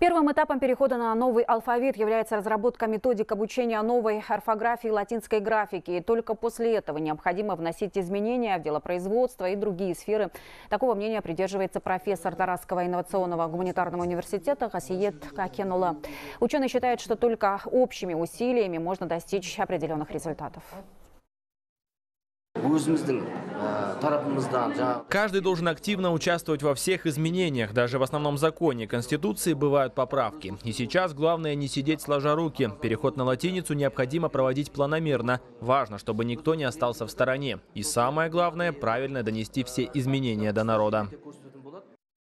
Первым этапом перехода на новый алфавит является разработка методик обучения новой орфографии латинской графики. И только после этого необходимо вносить изменения в делопроизводство и другие сферы. Такого мнения придерживается профессор Тарасского инновационного гуманитарного университета Хасиет Какенула. Ученый считает, что только общими усилиями можно достичь определенных результатов. Каждый должен активно участвовать во всех изменениях. Даже в основном законе Конституции бывают поправки. И сейчас главное не сидеть сложа руки. Переход на латиницу необходимо проводить планомерно. Важно, чтобы никто не остался в стороне. И самое главное – правильно донести все изменения до народа.